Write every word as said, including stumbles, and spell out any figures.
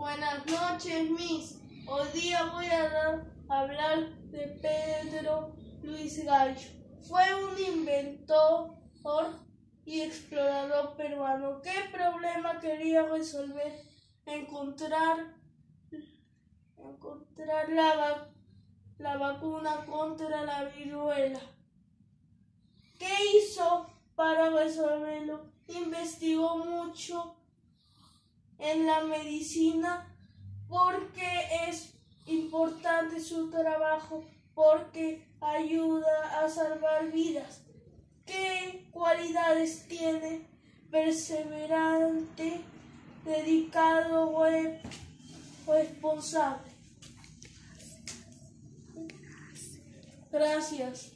Buenas noches, Miss. Hoy día voy a dar, hablar de Pedro Luis Gallo. Fue un inventor y explorador peruano. ¿Qué problema quería resolver? Encontrar, encontrar la, la vacuna contra la viruela. ¿Qué hizo para resolverlo? Investigó mucho en la medicina porque es importante su trabajo, porque ayuda a salvar vidas. ¿Qué cualidades tiene? Perseverante, dedicado o responsable. Gracias.